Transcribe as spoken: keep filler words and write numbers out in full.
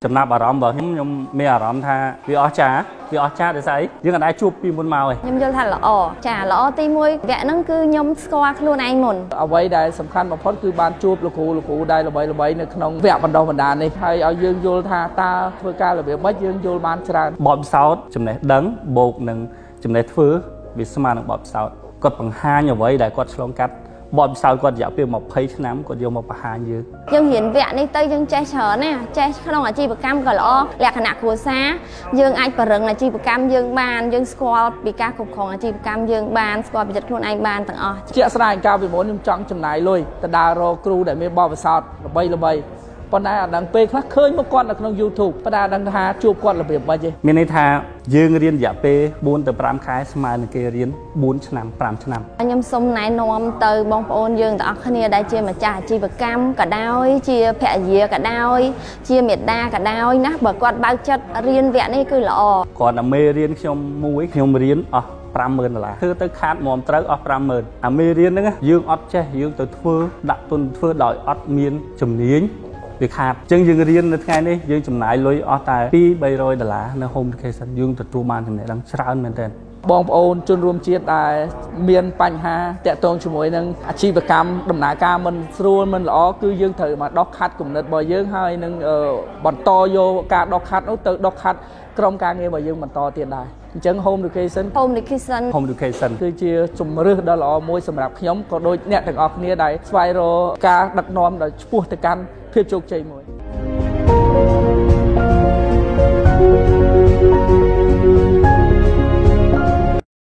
ចំណាប់អារម្មណ៍របស់ខ្ញុំខ្ញុំមានអារម្មណ៍ថាវាអស្ចារ្យវាអស្ចារ្យដោយសារអីយើងអាចជួបពីមុនមកឯងខ្ញុំយល់ថាល្អចាល្អទីមួយវគ្គហ្នឹងគឺខ្ញុំស្គាល់ខ្លួនឯងមុនអ្វីដែលសំខាន់បំផុតគឺបានជួបលោកគ្រូលោកគ្រូដែលល្បីល្បីនៅក្នុងវគ្គបណ្ដុះបណ្ដាលនេះហើយឲ្យយើងយល់ថាតើធ្វើការរបៀបម៉េចយើងយល់បានច្រើនបទពិសោធន៍ចំណេះដឹងបូកនឹងចំណេះធ្វើវាស្មើនឹងបទពិសោធន៍គាត់បង្ហាញអ្វីដែលគាត់ឆ្លងកាត់បទពិសោធន៍គាត់រយៈពេល20ឆ្នាំគាត់យកមកបង្ហាញយើងយើងរៀនវគ្គនេះទៅយើងចេះច្រើនណាចេះក្នុងអាជីវកម្មក៏ល្អលក្ខណៈគ្រួសារយើងអាចបរិងអាជីវកម្មយើងបានយើងស្គាល់ពីការគ្រប់គ្រងអាជីវកម្មយើងបានស្គាល់ពីចិត្តខ្លួនឯងបានទាំងអស់ជាក់ស្ដែងកាលពីមុនខ្ញុំចង់ចំណាយលុយទៅដើររកគ្រូដែលមានបទពិសោធន៍ល្បីល្បីប៉ុន្តែអាដឹងពេលខ្លះឃើញមកគាត់នៅក្នុង YouTube ប៉ុន្តែអាដឹងថាជួបគាត់របៀបម៉េចទេមានន័យថាយើងរៀនរយៈពេល4ទៅ5ខែស្មើនឹងគេរៀន4ឆ្នាំ5ឆ្នាំខ្ញុំសូមណែនាំទៅបងប្អូនយើងទាំងអស់គ្នាដែលជាម្ចាស់អាជីវកម្មក៏ដោយជាភរិយាក៏ដោយជាមេដាក៏ដោយណាបើគាត់បើកចិត្តរៀនវគ្គនេះគឺល្អគាត់តែមេរៀនខ្ញុំមួយខ្ញុំរៀនអស់50000ដុល្លារធ្វើទៅខាតមុំត្រូវអស់50000អាមេរៀនហ្នឹងយើងអត់ចេះយើងទៅធ្វើដាក់ទុនធ្វើដោយអត់មានជំនាញវាខាតអញ្ចឹងយើងរៀននៅថ្ងៃនេះយើងចំណាយលុយអស់តែពីរបីរយដុល្លារនៅ Home-Ducation យើងទទួលបានចំណេះដឹងច្រើនមែនទែនបងប្អូនជនរួមជាតិដែលមានបញ្ហាតាក់ទងជាមួយនឹងអាជីវកម្មដំណើរការមិនស្រួលមិនល្អគឺយើងត្រូវមកដកខាត់គំនិតរបស់យើងហើយនឹងបន្តយកការដកខាត់នោះទៅដកខាត់ក្រុមការងាររបស់យើងបន្តទៀតដែរអញ្ចឹង Home-Ducation Home-Ducation Home-Ducation គឺជាជំរើសដ៏ល្អមួយសម្រាប់ខ្ញុំក៏ដូចអ្នកទាំងអស់គ្នាដែលស្វែងរកការដឹកនាំដោយឆ្ពោះទៅកាន់ភាពជោគជ័យមួយ